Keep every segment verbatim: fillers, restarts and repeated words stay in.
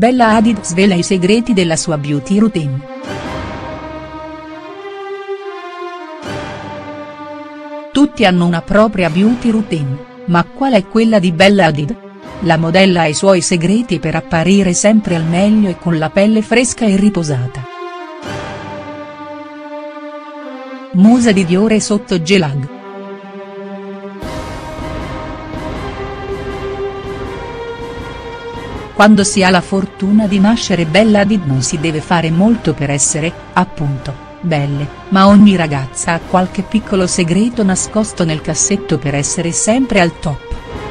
Bella Hadid svela i segreti della sua beauty routine. Tutti hanno una propria beauty routine, ma qual è quella di Bella Hadid? La modella ha i suoi segreti per apparire sempre al meglio e con la pelle fresca e riposata. Musa di Dior e sotto Gelag. Quando si ha la fortuna di nascere Bella Hadid non si deve fare molto per essere, appunto, belle, ma ogni ragazza ha qualche piccolo segreto nascosto nel cassetto per essere sempre al top.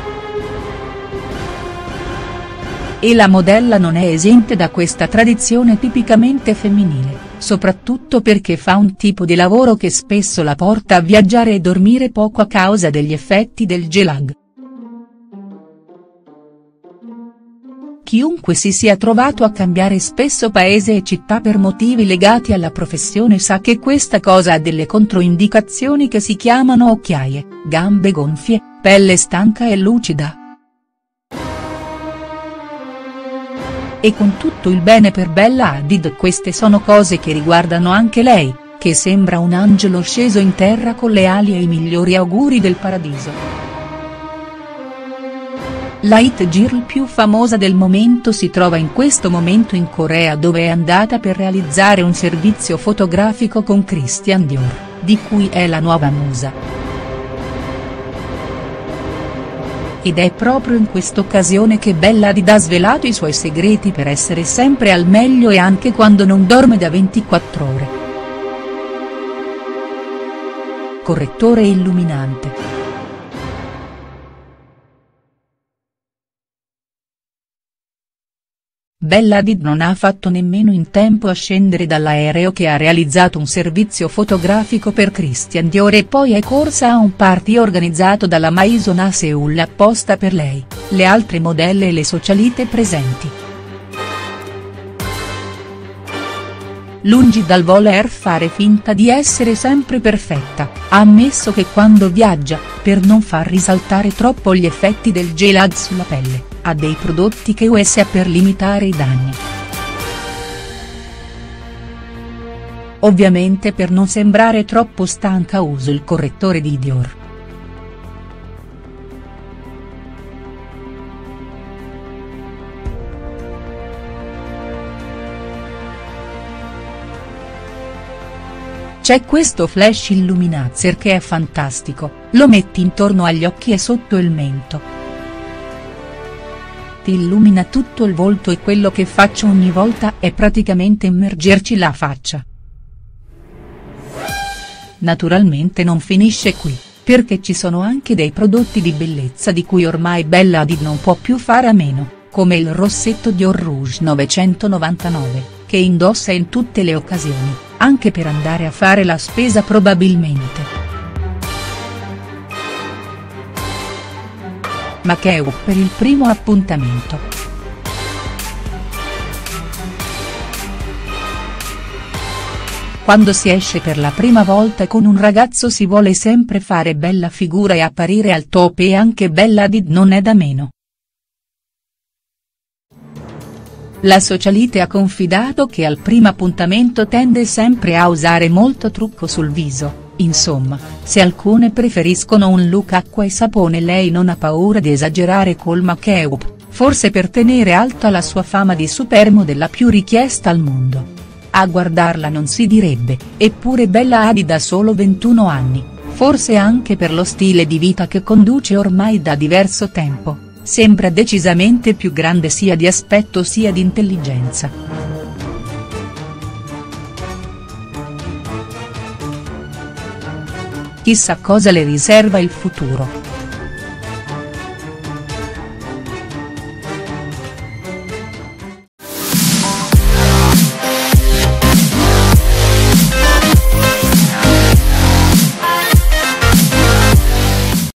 E la modella non è esente da questa tradizione tipicamente femminile, soprattutto perché fa un tipo di lavoro che spesso la porta a viaggiare e dormire poco a causa degli effetti del Gelag. Chiunque si sia trovato a cambiare spesso paese e città per motivi legati alla professione sa che questa cosa ha delle controindicazioni che si chiamano occhiaie, gambe gonfie, pelle stanca e lucida. E con tutto il bene per Bella Hadid, queste sono cose che riguardano anche lei, che sembra un angelo sceso in terra con le ali e i migliori auguri del paradiso. La hit girl più famosa del momento si trova in questo momento in Corea, dove è andata per realizzare un servizio fotografico con Christian Dior, di cui è la nuova musa. Ed è proprio in quest'occasione che Bella Hadid ha svelato i suoi segreti per essere sempre al meglio e anche quando non dorme da ventiquattro ore. Correttore illuminante. Bella Hadid non ha fatto nemmeno in tempo a scendere dall'aereo che ha realizzato un servizio fotografico per Christian Dior e poi è corsa a un party organizzato dalla Maison a Seoul apposta per lei, le altre modelle e le socialite presenti. Lungi dal voler fare finta di essere sempre perfetta, ha ammesso che quando viaggia, per non far risaltare troppo gli effetti del Gelag sulla pelle, ha dei prodotti che usa per limitare i danni. Ovviamente per non sembrare troppo stanca uso il correttore di Dior. C'è questo flash illuminazer che è fantastico, lo metti intorno agli occhi e sotto il mento. Ti illumina tutto il volto e quello che faccio ogni volta è praticamente immergerci la faccia. Naturalmente non finisce qui, perché ci sono anche dei prodotti di bellezza di cui ormai Bella Hadid non può più fare a meno, come il rossetto Dior Rouge novecentonovantanove, che indossa in tutte le occasioni, anche per andare a fare la spesa probabilmente. Make-up per il primo appuntamento. Quando si esce per la prima volta con un ragazzo si vuole sempre fare bella figura e apparire al top, e anche Bella Hadid non è da meno. La socialite ha confidato che al primo appuntamento tende sempre a usare molto trucco sul viso, insomma, se alcune preferiscono un look acqua e sapone lei non ha paura di esagerare col make-up, forse per tenere alta la sua fama di supermodella più richiesta al mondo. A guardarla non si direbbe, eppure Bella Hadid ha solo ventuno anni, forse anche per lo stile di vita che conduce ormai da diverso tempo. Sembra decisamente più grande sia di aspetto sia di intelligenza. Chissà cosa le riserva il futuro.